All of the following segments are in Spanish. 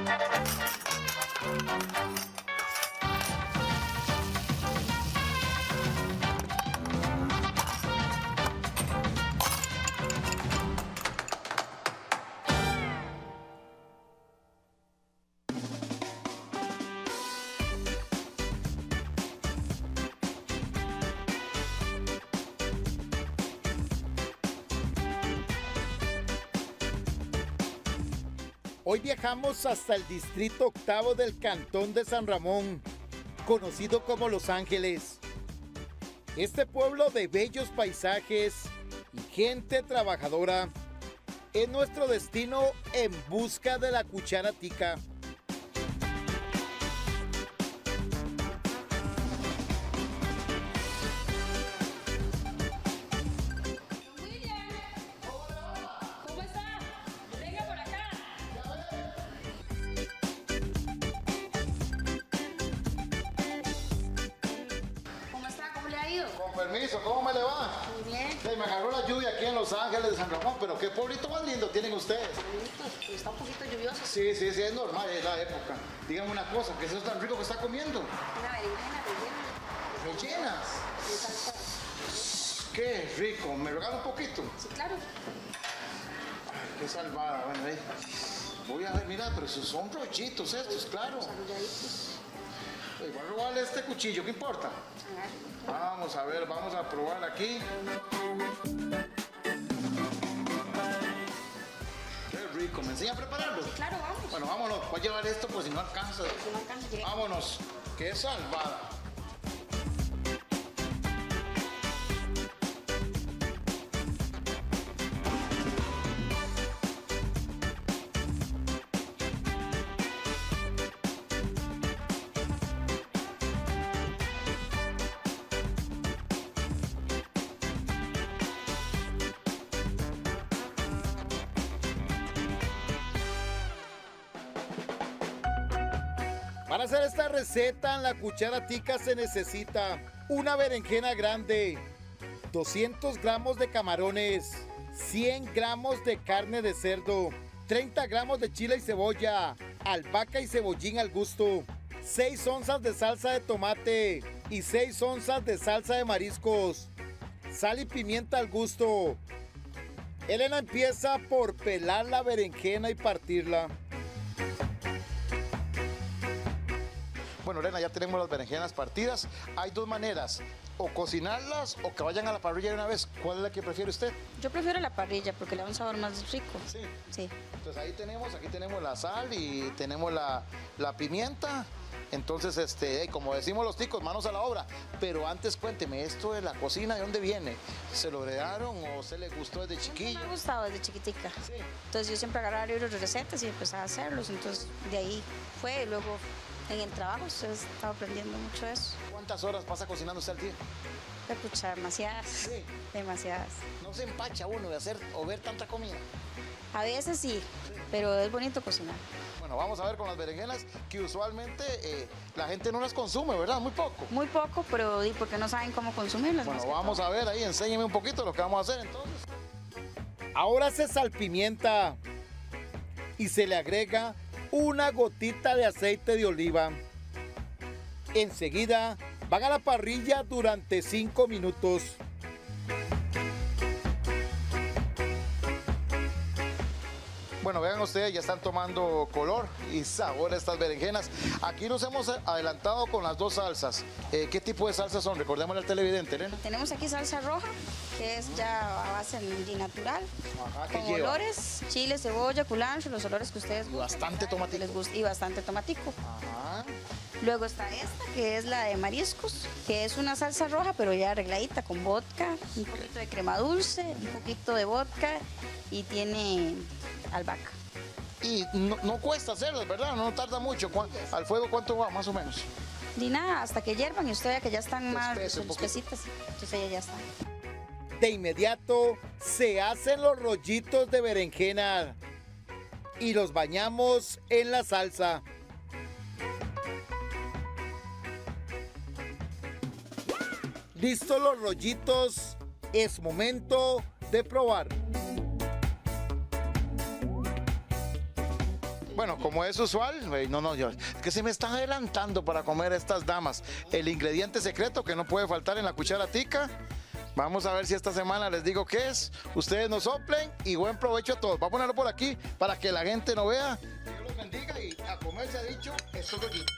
Hoy viajamos hasta el distrito octavo del Cantón de San Ramón, conocido como Los Ángeles. Este pueblo de bellos paisajes y gente trabajadora es nuestro destino en busca de la cuchara tica. Permiso, ¿cómo me le va? Muy bien. Sí, me agarró la lluvia aquí en Los Ángeles de San Ramón, pero qué pueblito más lindo tienen ustedes. Bonito, está un poquito lluvioso. Sí, es normal, es la época. Díganme una cosa, ¿qué es eso tan rico que está comiendo? Una berenjena rellena. ¿Rellenas? De salsa. Qué rico, ¿me regala un poquito? Sí, claro. Qué salvada, bueno, ahí. Voy a ver, mira, pero esos son rollitos estos, claro. Arrolladitos. Voy a robarle este cuchillo, ¿qué importa? Vamos a ver, vamos a probar aquí. Qué rico, ¿me enseña a prepararlo? Sí, claro, vamos. Bueno, vámonos, voy a llevar esto por si no alcanza. Si no alcanza, llegue. Vámonos, qué salvada. Para hacer esta receta en la cuchara tica se necesita una berenjena grande, 200 gramos de camarones, 100 gramos de carne de cerdo, 30 gramos de chile y cebolla, albahaca y cebollín al gusto, 6 onzas de salsa de tomate y 6 onzas de salsa de mariscos, sal y pimienta al gusto. Elena empieza por pelar la berenjena y partirla. Bueno, Elena, ya tenemos las berenjenas partidas. Hay dos maneras, o cocinarlas o que vayan a la parrilla de una vez. ¿Cuál es la que prefiere usted? Yo prefiero la parrilla porque le da un sabor más rico. Sí. Sí. Entonces aquí tenemos la sal y tenemos la pimienta. Entonces, como decimos los ticos, manos a la obra. Pero antes cuénteme, esto de la cocina, ¿de dónde viene? ¿Se lo heredaron o se le gustó desde chiquillo? Me ha gustado desde chiquitica. Sí. Entonces yo siempre agarraba libros de recetas y empezaba a hacerlos. Entonces de ahí fue y luego en el trabajo he estado aprendiendo mucho de eso. ¿Cuántas horas pasa cocinando usted al día? Escuchar demasiadas. Sí. Demasiadas. ¿No se empacha uno de hacer o ver tanta comida? A veces sí, pero es bonito cocinar. Bueno, vamos a ver con las berenjenas, que usualmente la gente no las consume, ¿verdad? Muy poco. Muy poco, pero ¿y por qué no saben cómo consumirlas? Bueno, más que vamos todo? a ver ahí, enséñeme un poquito lo que vamos a hacer entonces. Ahora se salpimienta y se le agrega una gotita de aceite de oliva. Enseguida van a la parrilla durante 5 minutos. Bueno, vean ustedes, ya están tomando color y sabor estas berenjenas. Aquí nos hemos adelantado con las dos salsas. ¿Qué tipo de salsas son? Recordémosle al televidente, Elena. Tenemos aquí salsa roja, que es ya a base de natural, Ajá, ¿qué con lleva? olores, chile, cebolla, culantro, los olores que ustedes gusten. Bastante tomatico. Les guste, y bastante tomatico. Ajá. Luego está esta, que es la de mariscos, que es una salsa roja, pero ya arregladita con vodka, un poquito de crema dulce, un poquito de vodka y tiene albahaca. Y no cuesta hacerlas, ¿verdad? No tarda mucho. ¿Al fuego cuánto va, más o menos? Ni nada, hasta que hiervan y usted vea que ya están más espese un poquito. espesitas, entonces ellas ya están. De inmediato se hacen los rollitos de berenjena y los bañamos en la salsa. Listos los rollitos, es momento de probar. Bueno, como es usual, es que se me están adelantando para comer estas damas. El ingrediente secreto que no puede faltar en la cuchara tica. Vamos a ver si esta semana les digo qué es. Ustedes nos soplen y buen provecho a todos. Voy a ponerlo por aquí para que la gente no vea. Que Dios los bendiga y a comer se ha dicho, esto es aquí.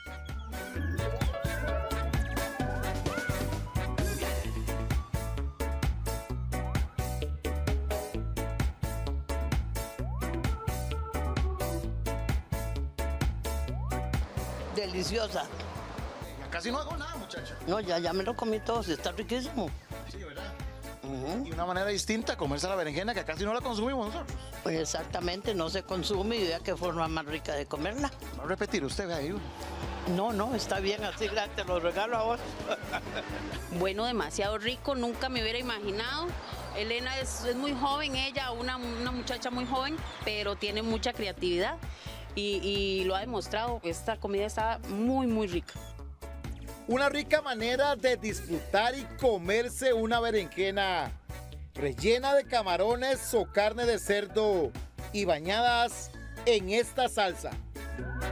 Deliciosa. Casi no hago nada, muchacha. No, ya me lo comí todo, sí, está riquísimo. Sí, ¿verdad? Y una manera distinta comerse la berenjena que casi no la consumimos nosotros. Pues exactamente, no se consume y vea qué forma más rica de comerla. Va a repetir usted, vea ahí. No, está bien así, gracias, te lo regalo a vos. Bueno, demasiado rico, nunca me hubiera imaginado. Elena es muy joven, ella, una muchacha muy joven, pero tiene mucha creatividad y lo ha demostrado. Esta comida está muy rica. Una rica manera de disfrutar y comerse una berenjena rellena de camarones o carne de cerdo y bañadas en esta salsa.